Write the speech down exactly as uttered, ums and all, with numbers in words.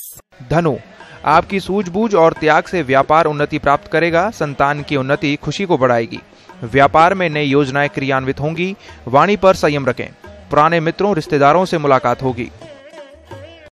धनु, आपकी सूझबूझ और त्याग से व्यापार उन्नति प्राप्त करेगा। संतान की उन्नति खुशी को बढ़ाएगी। व्यापार में नई योजनाएं क्रियान्वित होंगी। वाणी पर संयम रखें। पुराने मित्रों, रिश्तेदारों से मुलाकात होगी।